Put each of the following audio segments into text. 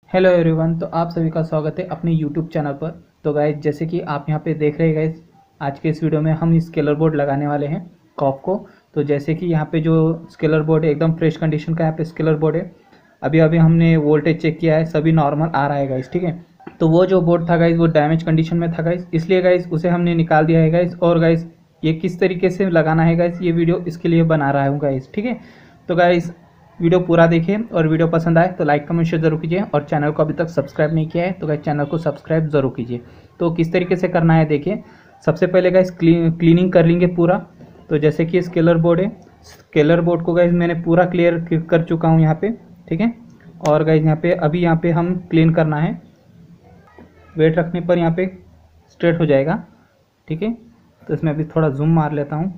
Hello everyone. तो आप सभी का स्वागत है अपने यूट्यूब चैनल पर। तो गाइज जैसे कि आप यहाँ पे देख रहे हैं गाइज, आज के इस वीडियो में हम स्केलर बोर्ड लगाने वाले हैं कॉफ को। तो जैसे कि यहाँ पे जो स्केलर बोर्ड है एकदम फ्रेश कंडीशन का यहाँ पे स्केलर बोर्ड है। अभी अभी हमने वोल्टेज चेक किया है, सभी नॉर्मल आ रहा है गाइज, ठीक है। तो वो जो बोर्ड था गाइज वो डैमेज कंडीशन में था गाइज, इसलिए गाइज उसे हमने निकाल दिया है गाइज। और गाइज ये किस तरीके से लगाना है गाइज, ये वीडियो इसके लिए बना रहा हूँ गाइज, ठीक है। तो गाइज वीडियो पूरा देखिए और वीडियो पसंद आए तो लाइक कमेंट शेयर जरूर कीजिए, और चैनल को अभी तक सब्सक्राइब नहीं किया है तो गाइस चैनल को सब्सक्राइब जरूर कीजिए। तो किस तरीके से करना है देखिए। सबसे पहले गाइस क्लीनिंग कर लेंगे पूरा। तो जैसे कि स्केलर बोर्ड है, स्केलर बोर्ड को गाइस मैंने पूरा क्लियर कर चुका हूँ यहाँ पे, ठीक है। और गाइस यहाँ पे अभी यहाँ पे हम क्लीन करना है, वेट रखने पर यहाँ पे स्ट्रेट हो जाएगा, ठीक है। तो इसमें अभी थोड़ा जूम मार लेता हूँ।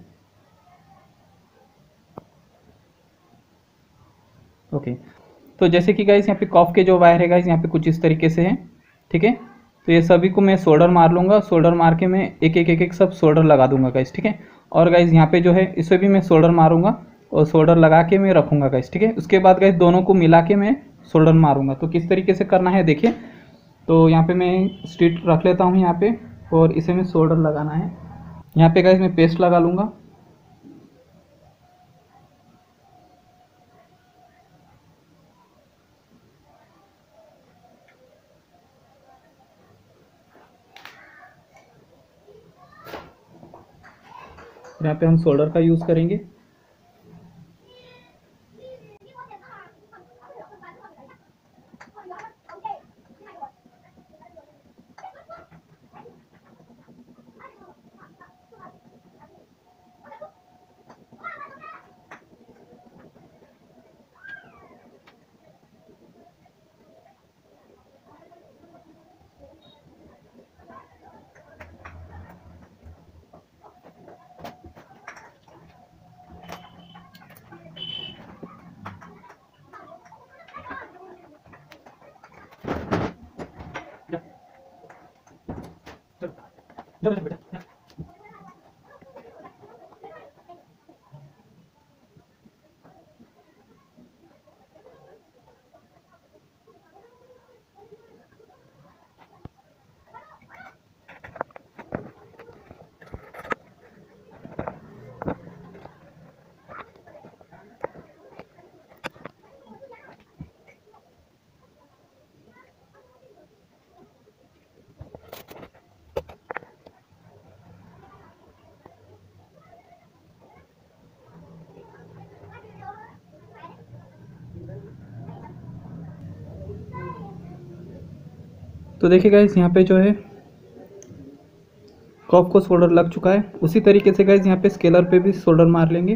ओके। तो जैसे कि गाइस यहाँ पे कॉफ के जो वायर है गाइस यहाँ पे कुछ इस तरीके से है, ठीक है। तो ये सभी को मैं सोल्डर मार लूँगा, सोल्डर मार के मैं एक एक सब सोल्डर लगा दूंगा गाइस, ठीक है। और गाइस यहाँ पे जो है इसे भी मैं सोल्डर मारूंगा और सोल्डर लगा के मैं रखूँगा गाइस, ठीक है। उसके बाद गाइस दोनों को मिला के मैं सोल्डर मारूंगा। तो किस तरीके से करना है देखिए। तो यहाँ पे मैं स्ट्रीट रख लेता हूँ यहाँ पे, और इसे मैं सोल्डर लगाना है। यहाँ पे गाइस मैं पेस्ट लगा लूँगा। यहाँ पे हम सोल्डर का यूज़ करेंगे। तो देखिए गाइस यहाँ पे जो है कॉफ को सोल्डर लग चुका है। उसी तरीके से गाइस यहाँ पे स्केलर पे भी सोल्डर मार लेंगे।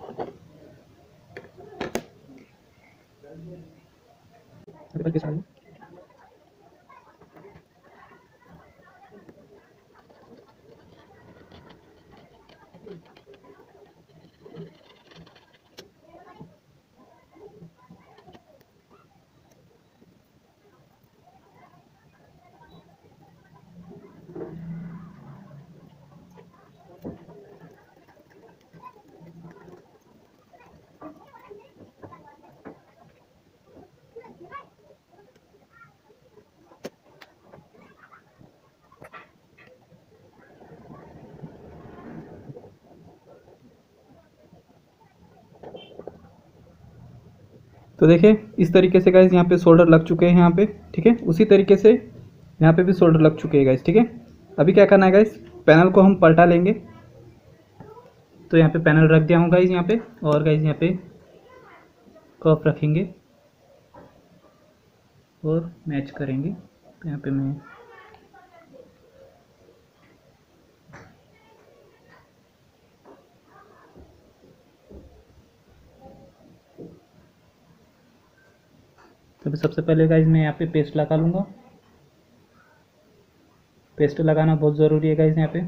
तो देखिए इस तरीके से गाइस यहाँ पे सोल्डर लग चुके हैं यहाँ पे, ठीक है। उसी तरीके से यहाँ पे भी सोल्डर लग चुके हैं गाइस, ठीक है। अभी क्या करना है गाइस, पैनल को हम पलटा लेंगे। तो यहाँ पे पैनल रख दिया हूँ गाइस यहाँ पे, और गाइस यहाँ पे कप रखेंगे और मैच करेंगे। तो यहाँ पे मैं तो अभी सबसे पहले गाइस मैं यहाँ पे पेस्ट लगा लूँगा। पेस्ट लगाना बहुत ज़रूरी है गाइस यहाँ पे।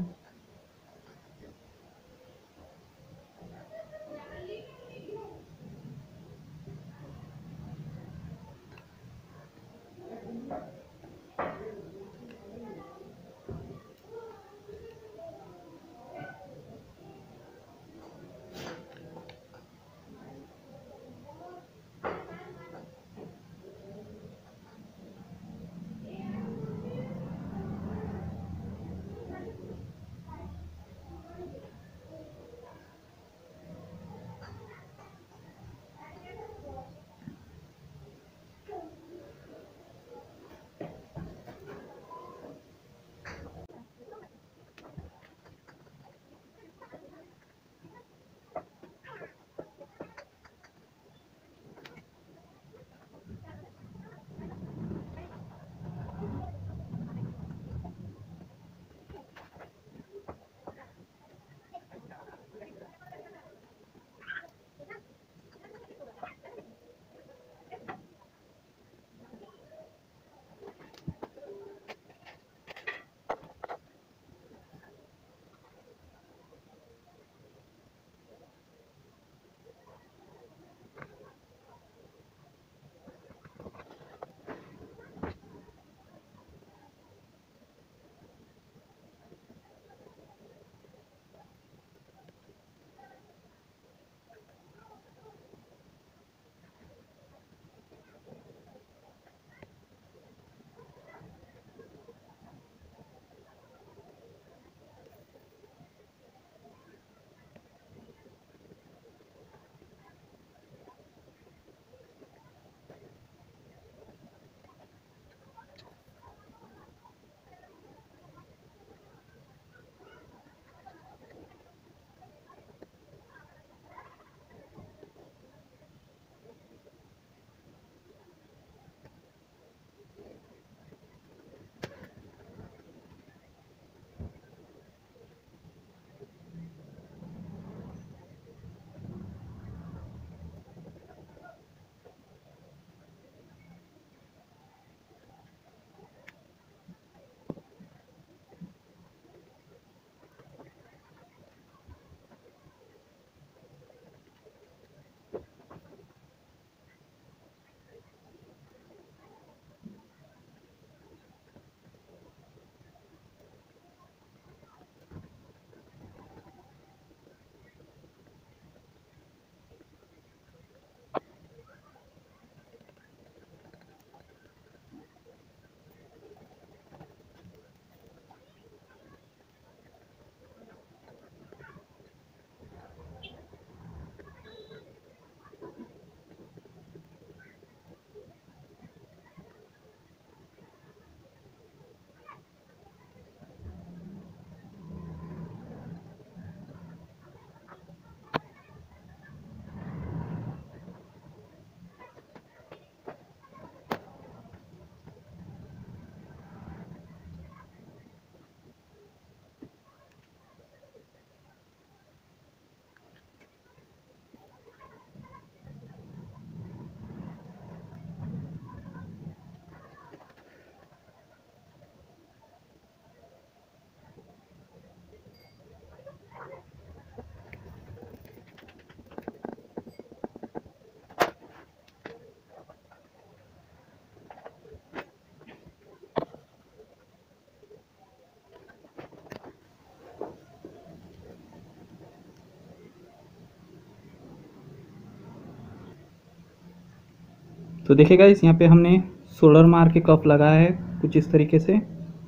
तो देखिए गाइस यहाँ पे हमने सोल्डर मार के कफ लगाया है कुछ इस तरीके से।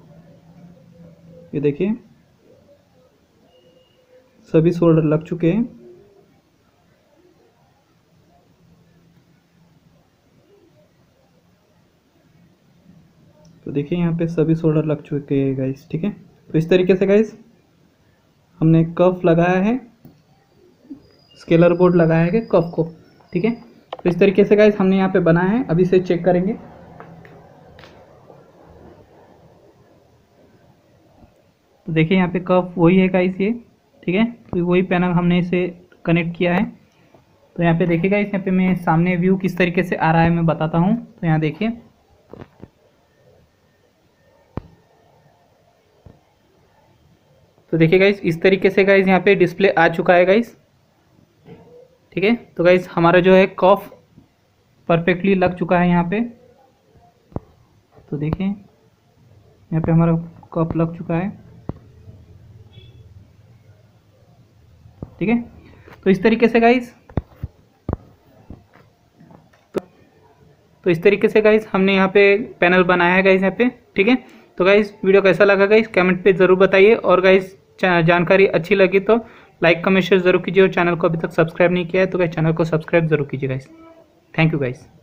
ये देखिए सभी सोल्डर लग चुके हैं। तो देखिए यहाँ पे सभी सोल्डर लग चुके हैं गाइस, ठीक है। तो इस तरीके से गाइस हमने कफ लगाया है, स्केलर बोर्ड लगाया है कफ को, ठीक है। तो इस तरीके से गाइस हमने यहाँ पे बनाया है। अभी से चेक करेंगे। तो देखिए यहाँ पे कफ वही है गाइस ये, ठीक है। तो वही पैनल हमने इसे कनेक्ट किया है। तो यहाँ पे देखिए गाइस, यहाँ पे मैं सामने व्यू किस तरीके से आ रहा है मैं बताता हूँ। तो यहाँ देखिए, तो देखिए गाइस इस तरीके से गाइस यहाँ पे डिस्प्ले आ चुका है गाइस, ठीक है। तो गाइस हमारा जो है कफ परफेक्टली लग चुका है यहाँ पे। तो देखिए यहाँ पे हमारा कफ लग चुका है, ठीक है। तो इस तरीके से गाइस तो इस तरीके से गाइस हमने यहाँ पे पैनल बनाया है गाइस यहाँ पे, ठीक है। तो गाइस वीडियो कैसा लगा गाइस कमेंट पे ज़रूर बताइए, और गाइस जानकारी अच्छी लगी तो लाइक कमेंट शेयर जरूर कीजिए, और चैनल को अभी तक सब्सक्राइब नहीं किया है तो गाइस चैनल को सब्सक्राइब जरूर कीजिए गाइस। Thank you guys.